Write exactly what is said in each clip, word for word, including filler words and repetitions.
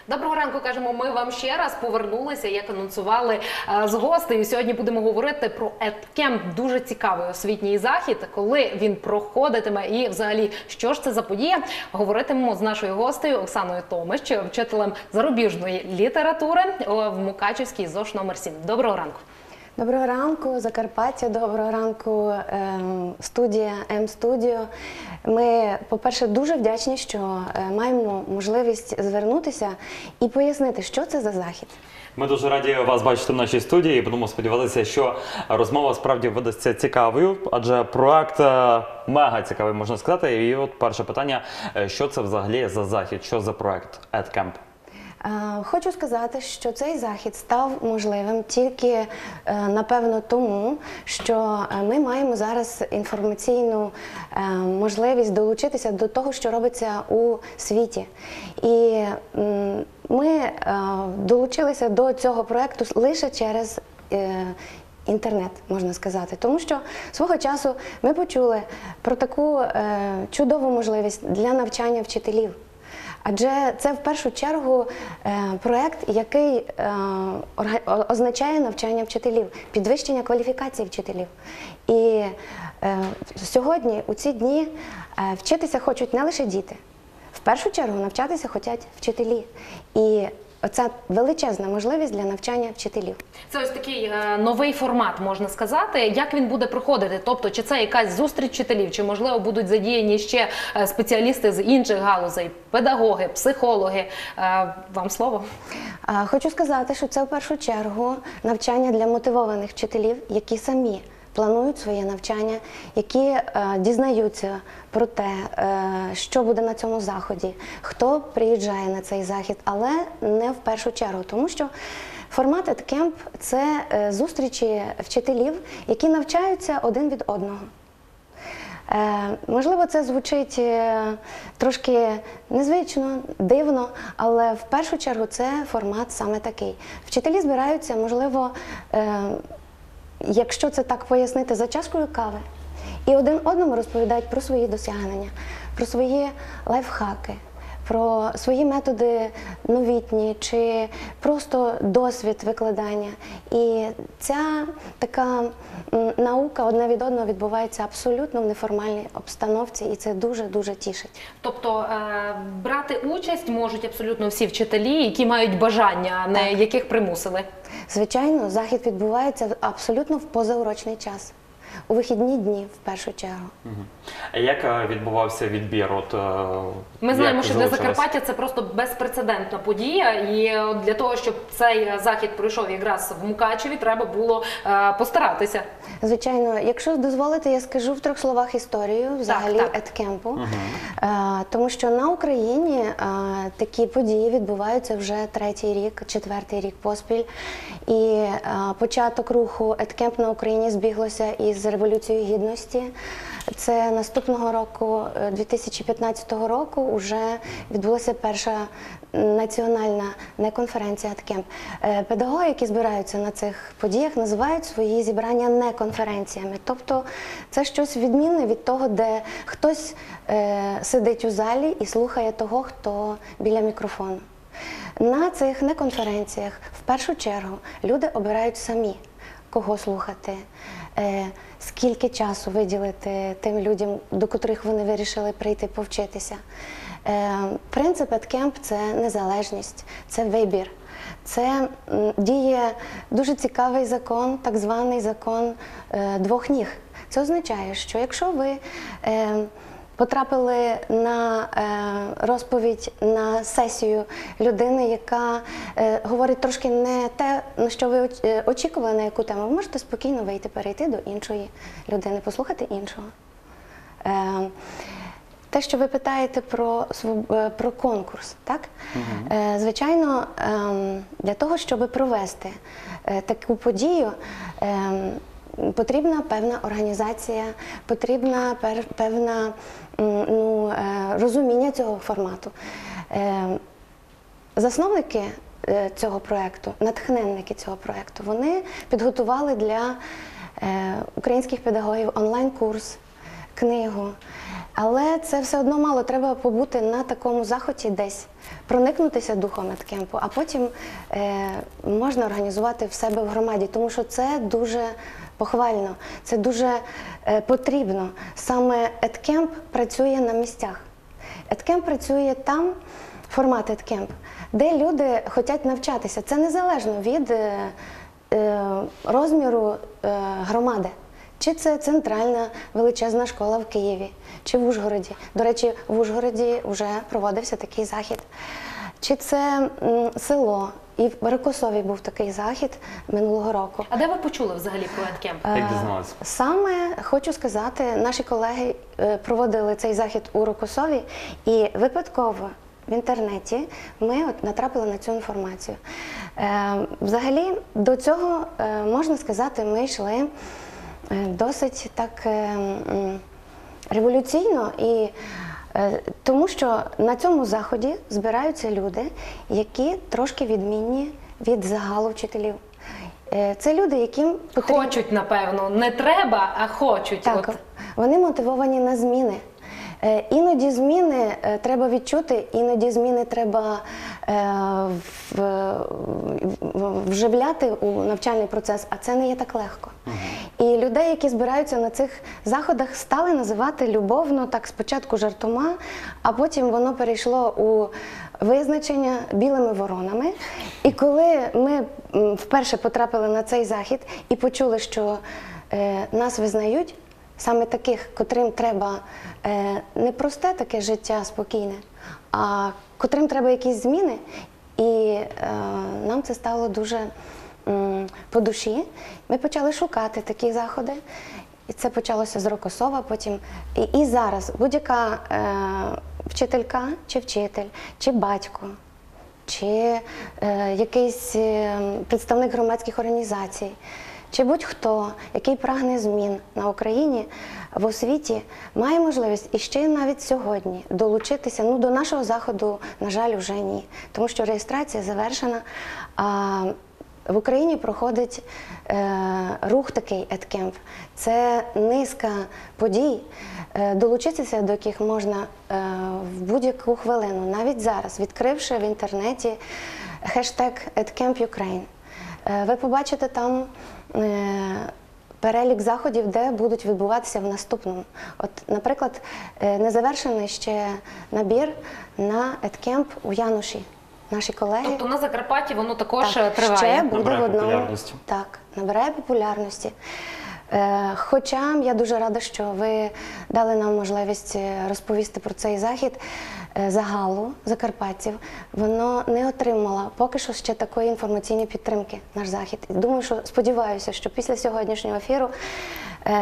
Доброго ранку, кажемо ми вам ще раз. Повернулися, як анонсували з гостею. Сьогодні будемо говорити про едкемп. Дуже цікавий освітній захід, коли він проходитиме і взагалі, що ж це за подія. Говоритимемо з нашою гостею Оксаною Томич, вчителем зарубіжної літератури в Мукачівській ЗОШ номер сім. Доброго ранку. Доброго ранку, Закарпаття, доброго ранку, студія М-студіо. Ми, по-перше, дуже вдячні, що маємо можливість звернутися і пояснити, що це за захід. Ми дуже раді вас бачити в нашій студії і будемо сподіватися, що розмова справді видасться цікавою, адже проект мега цікавий, можна сказати. І от перше питання, що це взагалі за захід, що за проект едкемп? Хочу сказати, що цей захід став можливим тільки, напевно, тому, що ми маємо зараз інформаційну можливість долучитися до того, що робиться у світі. І ми долучилися до цього проєкту лише через інтернет, можна сказати. Тому що свого часу ми почули про таку чудову можливість для навчання вчителів. Адже це в першу чергу проєкт, який означає навчання вчителів, підвищення кваліфікації вчителів. І сьогодні, у ці дні, вчитися хочуть не лише діти. В першу чергу навчатися хочуть вчителі. І оця величезна можливість для навчання вчителів. Це ось такий е, новий формат, можна сказати. Як він буде проходити? Тобто, чи це якась зустріч вчителів, чи, можливо, будуть задіяні ще спеціалісти з інших галузей, педагоги, психологи? Е, вам слово. Хочу сказати, що це в першу чергу навчання для мотивованих вчителів, які самі планують своє навчання, які е, дізнаються про те, е, що буде на цьому заході, хто приїжджає на цей захід, але не в першу чергу, тому що формат едкемп – це е, зустрічі вчителів, які навчаються один від одного. Е, можливо, це звучить е, трошки незвично, дивно, але в першу чергу це формат саме такий. Вчителі збираються, можливо, е, якщо це так пояснити, за чашкою кави, і один одному розповідають про свої досягнення, про свої лайфхаки, про свої методи новітні чи просто досвід викладання. І ця така наука одне від одного відбувається абсолютно в неформальній обстановці, і це дуже-дуже тішить. Тобто е, брати участь можуть абсолютно всі вчителі, які мають бажання, а не яких примусили? Звичайно, захід відбувається абсолютно в позаурочний час. У вихідні дні, в першу чергу. Угу. А як відбувався відбір? От, Ми знаємо, що для Закарпаття це просто безпрецедентна подія, і для того, щоб цей захід пройшов якраз в Мукачеві, треба було е, постаратися. Звичайно, якщо дозволите, я скажу в трьох словах історію взагалі едкемпу. Угу. Е, тому що на Україні е, такі події відбуваються вже третій рік, четвертий рік поспіль. І е, початок руху едкемп на Україні збіглося із Революцією Гідності. Це наступного року, дві тисячі п'ятнадцятого року, вже відбулася перша національна неконференція едкемп. Педагоги, які збираються на цих подіях, називають свої зібрання неконференціями. Тобто це щось відмінне від того, де хтось е, сидить у залі і слухає того, хто біля мікрофону. На цих неконференціях в першу чергу люди обирають самі, кого слухати, е, скільки часу виділити тим людям, до котрих вони вирішили прийти повчитися. Е, принцип едкемп – це незалежність, це вибір. Це м, діє дуже цікавий закон, так званий закон е, двох ніг. Це означає, що якщо ви е, потрапили на е, розповідь, на сесію людини, яка е, говорить трошки не те, на що ви очікували, на яку тему, ви можете спокійно вийти, перейти до іншої людини, послухати іншого. Е, те, що ви питаєте про, про конкурс, так? Угу. Е, звичайно, е, для того, щоб провести е, таку подію, е, потрібна певна організація, потрібна певна ну, розуміння цього формату. Засновники цього проєкту, натхненники цього проєкту, вони підготували для українських педагогів онлайн-курс, книгу, Але це все одно мало, треба побути на такому заході десь, проникнутися духом еткемпу, а потім е, можна організувати в себе в громаді, тому що це дуже похвально, це дуже е, потрібно. Саме еткемп працює на місцях. Еткемп працює там, формат еткемп, де люди хочуть навчатися. Це незалежно від е, е, розміру е, громади. Чи це центральна величезна школа в Києві, чи в Ужгороді. До речі, в Ужгороді вже проводився такий захід. Чи це м, село. І в Рокосові був такий захід минулого року. А де ви почули взагалі про еткемп? Як дізналися? Саме, хочу сказати, наші колеги е, проводили цей захід у Рокосові, і випадково в інтернеті ми от натрапили на цю інформацію. Е, Взагалі, до цього, е, можна сказати, ми йшли е, досить так е, м, революційно, і е, тому що на цьому заході збираються люди, які трошки відмінні від загалу вчителів. Е, Це люди, яким потрібно... Хочуть, напевно. Не треба, а хочуть. Так, От. вони мотивовані на зміни. Е, Іноді зміни е, треба відчути, іноді зміни треба е, в, в, вживляти у навчальний процес, а це не є так легко. І людей, які збираються на цих заходах, стали називати любовно, так спочатку жартома, а потім воно перейшло у визначення білими воронами. І коли ми м, вперше потрапили на цей захід і почули, що е, нас визнають, саме таких, котрим треба е, не просте таке життя спокійне, а котрим треба якісь зміни, і е, нам це стало дуже м, по душі. Ми почали шукати такі заходи, і це почалося з Рокосова потім. І, і зараз будь-яка е, вчителька чи вчитель, чи батько, чи е, якийсь е, представник громадських організацій, чи будь-хто, який прагне змін на Україні, в освіті, має можливість і ще навіть сьогодні долучитися. Ну, до нашого заходу, на жаль, вже ні, тому що реєстрація завершена. А в Україні проходить е, рух такий еткемп. Це низка подій, е, долучитися до яких можна е, в будь-яку хвилину, навіть зараз, відкривши в інтернеті хештег еткемп.Ukraine. Е, ви побачите там е, перелік заходів, де будуть відбуватися в наступному. От, наприклад, е, не завершений ще набір на еткемп у Януші. Наші колеги. Тобто на Закарпатті воно також Так, триває. ще буде Набирає в одному. популярності. Так, набирає популярності. Е, Хоча я дуже рада, що ви дали нам можливість розповісти про цей захід е, загалу закарпатців. Воно не отримало поки що ще такої інформаційної підтримки, наш захід. І думаю, що сподіваюся, що після сьогоднішнього ефіру е,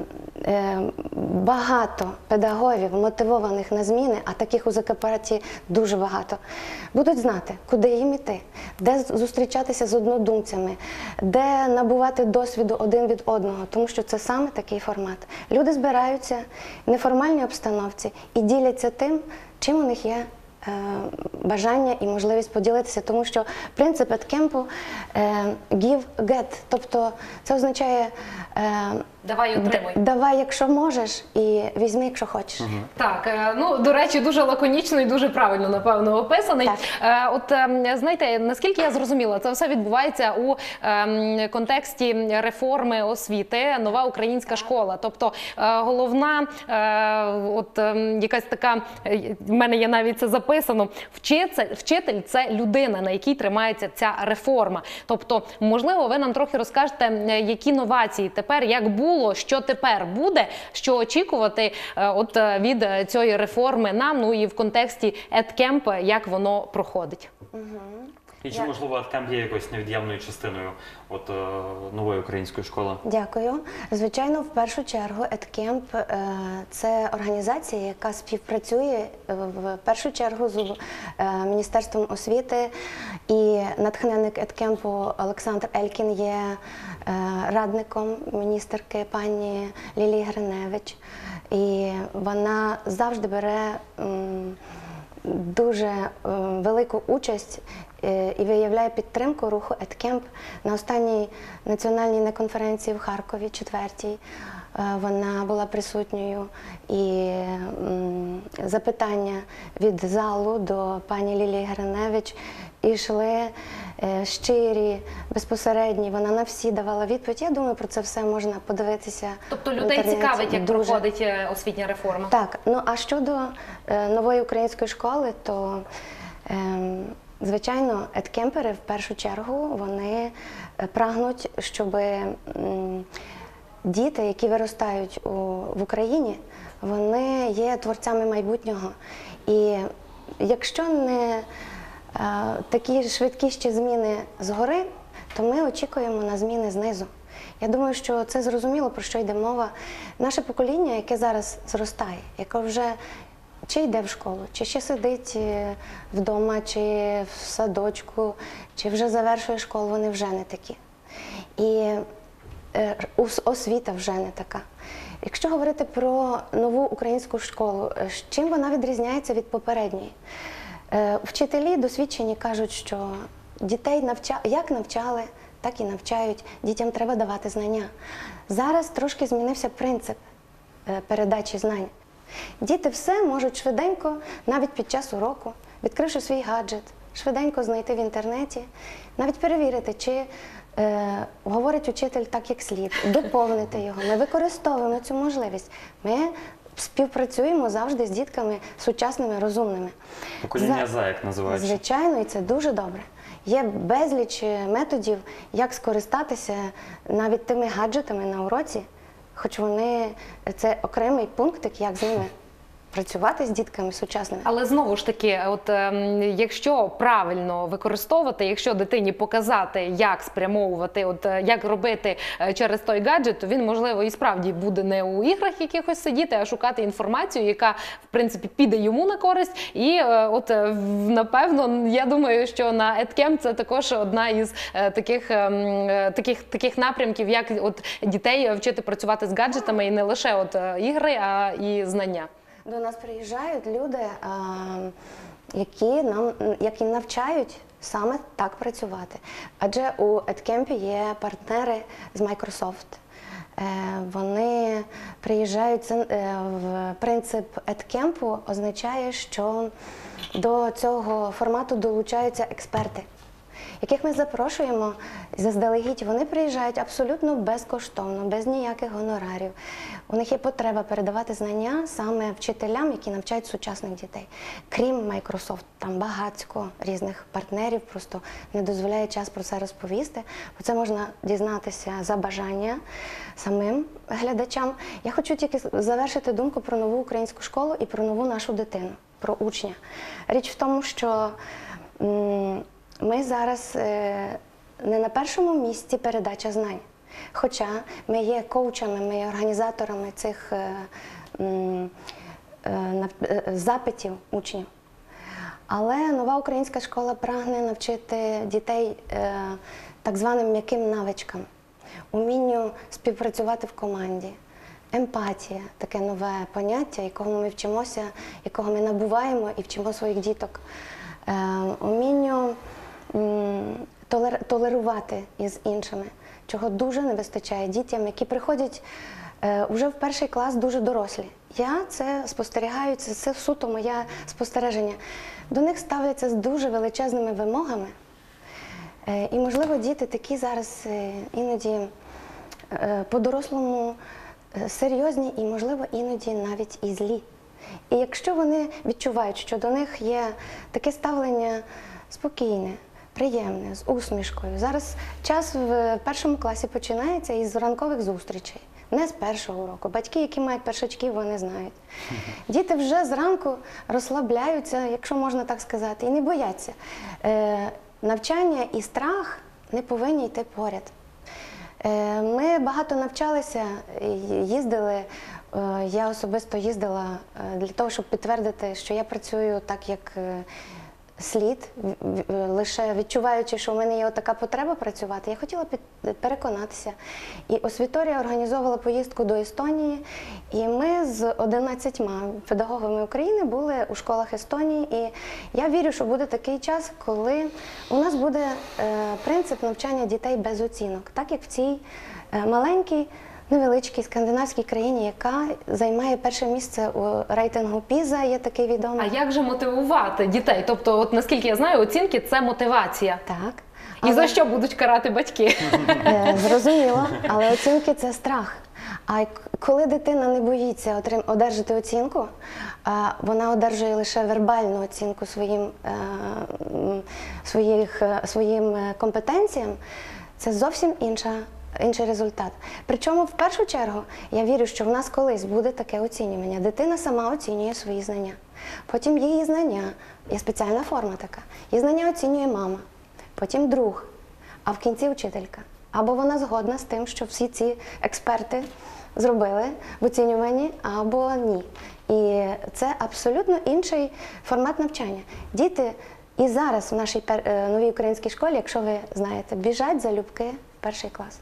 е, багато педагогів, мотивованих на зміни, а таких у Закарпатті дуже багато, будуть знати, куди їм іти, де зустрічатися з однодумцями, де набувати досвіду один від одного, тому що це саме такий формат. Люди збираються в неформальній обстановці і діляться тим, чим у них є е, бажання і можливість поділитися, тому що принцип еткемпу е, give, get, тобто це означає е, Давай отримуй. давай, якщо можеш, і візьми, якщо хочеш. Так, е, ну, до речі, дуже лаконічно і дуже правильно, напевно, описаний. Так. Е, От, е, знаєте, наскільки я зрозуміла, це все відбувається у е, контексті реформи освіти, нова українська школа. Тобто е, головна, е, от е, якась така, е, в мене є навіть це записано, вчитель, вчитель – це людина, на якій тримається ця реформа. Тобто, можливо, ви нам трохи розкажете, е, які новації тепер, як було, що тепер буде, що очікувати е, от, е, від е, цієї реформи нам, ну і в контексті еткемп, як воно проходить. І чи, Я- можливо, еткемп є якоюсь невід'ємною частиною от, е, нової української школи? Дякую. Звичайно, в першу чергу еткемп е, – це організація, яка співпрацює е, в першу чергу з е, Міністерством освіти, і натхненник еткемпу Олександр Елькін є е, радником міністерки пані Лілії Гриневич. І вона завжди бере м, дуже е, велику участь е, і виявляє підтримку руху «Еткемп». На останній національній конференції в Харкові, четвертій, е, вона була присутньою, і м, запитання від залу до пані Лілії Гриневич йшли е, щирі, безпосередні, вона на всі давала відповідь. Я думаю, про це все можна подивитися. Тобто в людей інтернеті. цікавить, як Дуже. проходить е, освітня реформа? Так, ну а щодо е, нової української школи, то е, звичайно, еткемпери в першу чергу вони е, прагнуть, щоб м, діти, які виростають у, в Україні, вони є творцями майбутнього. І якщо не е, такі швидкі ще зміни згори, то ми очікуємо на зміни знизу. Я думаю, що це зрозуміло, про що йде мова. Наше покоління, яке зараз зростає, яке вже чи йде в школу, чи ще сидить вдома, чи в садочку, чи вже завершує школу, вони вже не такі. І е, освіта вже не така. Якщо говорити про нову українську школу, чим вона відрізняється від попередньої? Е, вчителі досвідчені кажуть, що дітей навча... як навчали, так і навчають. Дітям треба давати знання. Зараз трошки змінився принцип передачі знань. Діти все можуть швиденько, навіть під час уроку, відкривши свій гаджет, швиденько знайти в інтернеті, навіть перевірити, чи е, говорить учитель так, як слід, доповнити його. Ми використовуємо цю можливість. Ми співпрацюємо завжди з дітками сучасними, розумними. Покоління За... За, як називають. Звичайно, і це дуже добре. Є безліч методів, як скористатися навіть тими гаджетами на уроці, хоч вони, це окремий пунктик, як з ними працювати з дітками сучасними. Але знову ж таки, от е, якщо правильно використовувати, якщо дитині показати, як спрямовувати, от е, як робити е, через той гаджет, то він, можливо, і справді буде не у іграх якихось сидіти, а шукати інформацію, яка, в принципі, піде йому на користь. І е, от е, напевно, я думаю, що на еткемп це також одна із е, таких, е, таких, таких напрямків, як от дітей вчити працювати з гаджетами, і не лише от е, ігри, а і знання. До нас приїжджають люди, які нам які навчають саме так працювати. Адже у еткемпі є партнери з Microsoft. Вони приїжджають, в принцип еткемпу означає, що до цього формату долучаються експерти, яких ми запрошуємо заздалегідь. Вони приїжджають абсолютно безкоштовно, без ніяких гонорарів. У них є потреба передавати знання саме вчителям, які навчають сучасних дітей. Крім Microsoft, там багатько різних партнерів, просто не дозволяє час про це розповісти. Про це можна дізнатися за бажання самим глядачам. Я хочу тільки завершити думку про нову українську школу і про нову нашу дитину, про учня. Річ в тому, що м ми зараз е, не на першому місці передача знань. Хоча ми є коучами, ми є організаторами цих е, е, е, запитів учнів. Але нова українська школа прагне навчити дітей е, так званим м'яким навичкам, умінню співпрацювати в команді, емпатія – таке нове поняття, якого ми вчимося, якого ми набуваємо і вчимо своїх діток, е, умінню толерувати із іншими, чого дуже не вистачає дітям, які приходять е, вже в перший клас дуже дорослі. Я це спостерігаю, це, це суто моє спостереження. До них ставляться з дуже величезними вимогами. Е, і, можливо, діти такі зараз е, іноді е, по-дорослому е, серйозні і, можливо, іноді навіть і злі. І якщо вони відчувають, що до них є таке ставлення спокійне, приємне, з усмішкою. Зараз час в першому класі починається із ранкових зустрічей, не з першого уроку. Батьки, які мають першачки, вони знають. Діти вже зранку розслабляються, якщо можна так сказати, і не бояться. Е, навчання і страх не повинні йти поряд. Е, ми багато навчалися, їздили, е, я особисто їздила для того, щоб підтвердити, що я працюю так, як е, слід, в- в- лише відчуваючи, що в мене є така потреба працювати, я хотіла під- переконатися. І освіторія організовувала поїздку до Естонії, і ми з одинадцятьма педагогами України були у школах Естонії. І я вірю, що буде такий час, коли у нас буде е, принцип навчання дітей без оцінок, так як в цій е, маленькій, невеличкій скандинавській країні, яка займає перше місце у рейтингу піза, є такий А відомий. як же мотивувати дітей? Тобто, от наскільки я знаю, оцінки це мотивація. Так. І Але- за що будуть карати батьки? Е, Зрозуміло, але оцінки – це страх. А й- коли дитина не боїться отрим- одержати оцінку, а вона одержує лише вербальну оцінку своїм, е, м, своїх, е, своїм е, компетенціям, це зовсім інша, інший результат. Причому, в першу чергу, я вірю, що в нас колись буде таке оцінювання. Дитина сама оцінює свої знання. Потім її знання, є спеціальна форма така, її знання оцінює мама, потім друг, а в кінці вчителька. Або вона згодна з тим, що всі ці експерти зробили в оцінюванні, або ні. І це абсолютно інший формат навчання. Діти і зараз в нашій пер- е, новій українській школі, якщо ви знаєте, біжать залюбки в перший клас.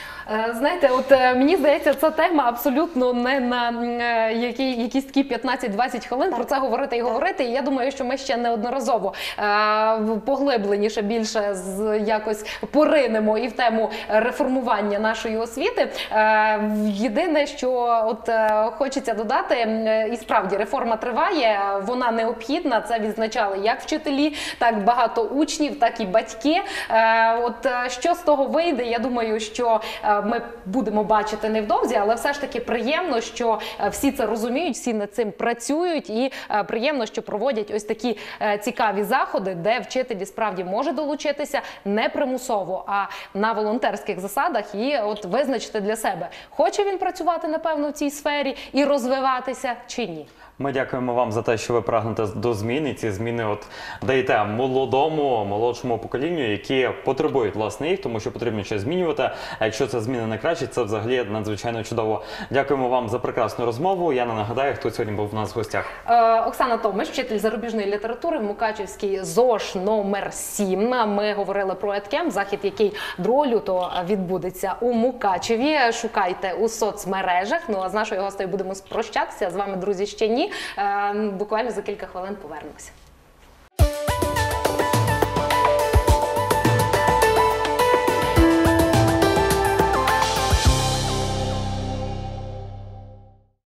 Е, Знаєте, от е, мені здається, ця тема абсолютно не на е, які, якісь такі п'ятнадцять-двадцять хвилин Так. про це говорити і Так. говорити. І я думаю, що ми ще неодноразово е, в- поглибленіше більше з якось поринемо і в тему реформування нашої освіти. Е, Єдине, що от е, хочеться додати, е, і справді реформа триває, вона необхідна. Це відзначали як вчителі, так багато учнів, так і батьки. Е, От е, що з того вийде, я думаю, що е, ми будемо бачити невдовзі, але все ж таки приємно, що е, всі це розуміють, всі над цим працюють, і е, приємно, що проводять ось такі е, цікаві заходи, де вчителі справді може долучитися не примусово, а на волонтерських засадах і от визначити для себе, хоче він працювати, напевно, в цій сфері і розвиватися чи ні. Ми дякуємо вам за те, що ви прагнете до змін, і ці зміни от даєте молодому, молодшому поколінню, які потребують власне їх, тому що потрібно щось змінювати. А якщо це зміни на краще, це взагалі надзвичайно чудово. Дякуємо вам за прекрасну розмову. Я не нагадаю, хто сьогодні був у нас в гостях. Е, Оксана Томиш, вчитель зарубіжної літератури в Мукачівській ЗОШ номер сім. Ми говорили про еткем, захід, який другого лютого відбудеться у Мукачеві. Шукайте у соцмережах. Ну а з нашою гостею будемо прощатися. З вами, друзі, ще ні. Е, Буквально за кілька хвилин повернемося.